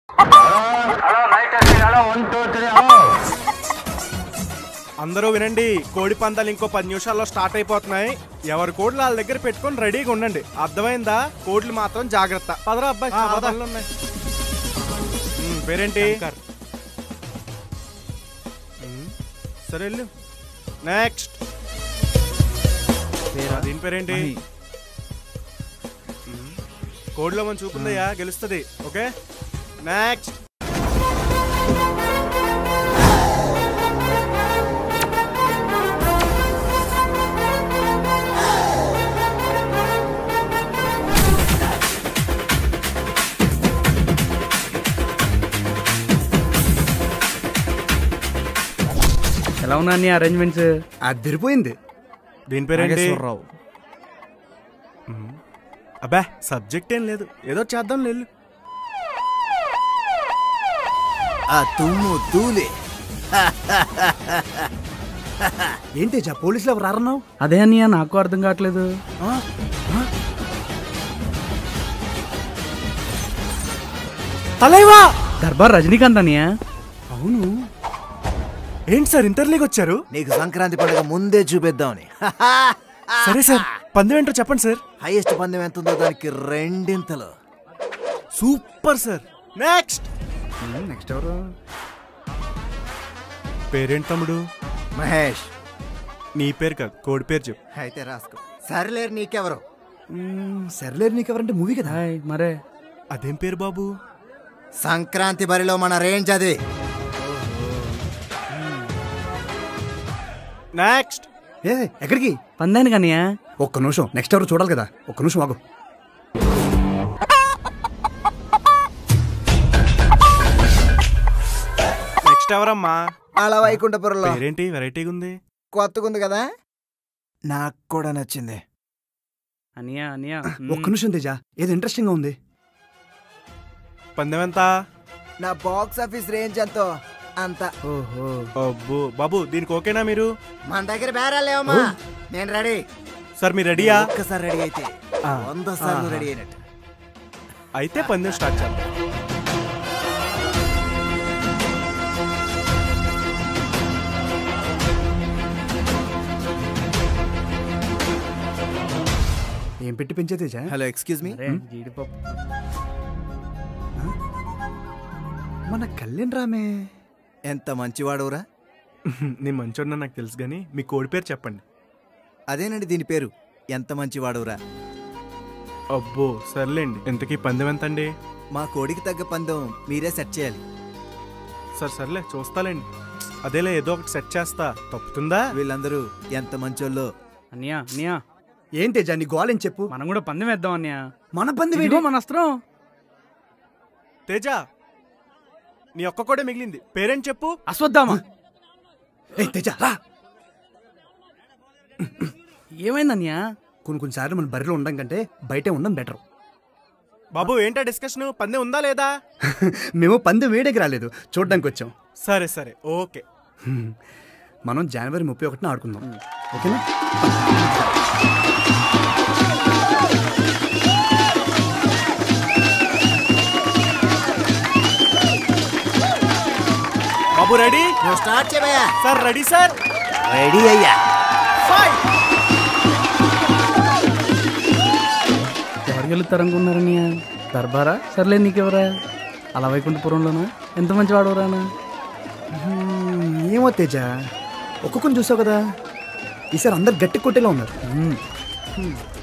అందరూ వినండి, కోడి పందాలు ఇంకో 10 నిమిషాల్లో స్టార్ట్ అయిపోతున్నాయి. ఎవరి కోడ్లు వాళ్ళ దగ్గర పెట్టుకొని రెడీగా ఉండండి. అర్థమైందా? కోడ్లు మాత్రం జాగ్రత్త. పదరా అబ్బాయి, ఉన్నాయి. పేరేంటి? సరే వెళ్ళు. నెక్స్ట్ దీని పేరేంటి? కోడ్లో మనం చూపుందయ్యా, గెలుస్తుంది. Okay, next. ఎలా ఉన్నా నీ అరేంజ్మెంట్స్? అదిరిపోయింది. దీని పేరేంటి? అబ్బా సబ్జెక్ట్ ఏం లేదు, ఏదో చేద్దాం లేదు. ఏంటి పోలీసులు ఎవరు రారన్నావు? అదే అన్నయ్య, నాకు అర్థం కావట్లేదు. తలైవా దర్బార్ రజనీకాంత్ అన్నయ్య. అవును. ఏంటి సార్ ఇంటర్లీకి వచ్చారు? నీకు సంక్రాంతి పండుగ ముందే చూపిద్దామని. సరే సార్, పందెం ఏంటో చెప్పండి సార్. హైయెస్ట్ పందెం ఎంత ఉందో దానికి 2 సూపర్ సార్. నెక్స్ట్. నెక్స్ట్ ఎవరు? పేరేంటి తమ్ముడు? మహేష్. నీ పేరు కాదు, కోడి పేరు చెప్పు. అయితే రాసుకో. సర్లేరు నీకెవరు? సర్లేరు నీకెవరంటే మూవీ కదా. మరే అదేం పేరు బాబు? సంక్రాంతి బరిలో మన రేంజ్ అది. నెక్స్ట్. ఎక్కడికి? పందానికి అన్నయ్య. ఒక్క నిమిషం, నెక్స్ట్ ఎవరు చూడాలి కదా. ఒక్క నిమిషం ఆగు. నెక్స్ట్ ఎవరమ్మా? అలా వైకుంఠపురంలో. పేరేంటి వెరైటీగా ఉంది? కొత్తగా ఉంది కదా, నాకు కూడా నచ్చింది. అన్నయ్య అన్నయ్య ఒక్క నిమిషం తేజ, ఏదో ఇంట్రెస్టింగ్ గా ఉంది. పందెం ఎంత? నా బాక్స్ ఆఫీస్ రేంజ్ ఎంతో అంత. ఓహో. అబ్బో బాబు, దీనికి ఓకేనా మీరు? మన దగ్గర బేరాలు లేవమ్మా. నేను రెడీ. సార్ మీరు రెడీయా? ఒక్కసారి రెడీ అయితే 100 సార్లు రెడీ అయినట్టు. అయితే పందెం స్టార్ట్ చేద్దాం. ఏం పెట్టి పెంచే తేజ? Hello, excuse me. జీడిపప్పు. మన కళ్యాణ్ రామే ఎంత మంచివాడవురా. నీ మంచోడినా నాకు తెలుసు కానీ మీ కోడి పేరు చెప్పండి. అదేనండి దీని పేరు. ఎంత మంచివాడవురా. అబ్బో సర్లేండి. ఇంతకీ పందెం ఎంత అండి? మా కోడికి తగ్గ పందెం మీరే సెట్ చేయాలి. సర్లే చూస్తాలేండి. అదేలే, ఏదో ఒకటి సెట్ చేస్తా. తప్పుతుందా? వీళ్ళందరూ ఎంత మంచోళ్ళో. అన్నయ్య అన్నయ్య, ఏం తేజ నీ గోలేం చెప్పు. మనం కూడా పందెం వేద్దాం అన్నయ్య. మన పంది ఇదిగో మన అస్త్రం. తేజ, నీ ఒక్క కోడే మిగిలింది. పేరేంటి చెప్పు. అశ్వత్థామా. తేజ రా. ఏమైంది అన్నయ్య? కొన్నిసార్లు మన బరిలో ఉండడం కంటే బయటే ఉండడం బెటర్. బాబు ఏంటా డిస్కషన్? పందెం ఉందా లేదా? మేము పందెం వేడేకి రాలేదు, చూడడానికి వచ్చాం. సరే ఓకే. మనం జనవరి 31న ఆడుకుందాం, ఓకేనా? బాబు రెడీ? నువ్వు స్టార్ట్ చేయబోయా. Sir ready sir. రెడీ అయ్యా. ఎవరు గెలుస్తారనుకున్నారన్నయ్య? దర్బారా? సర్లే నీకెవరా? అలా వైకుంఠపురంలోనా? ఎంత మంచి వాడవరానా? ఏమో తేజ, ఒక్కొక్కరిని చూసావు కదా, ఈసారి అందరు గట్టి కొట్టేలా ఉన్నారు.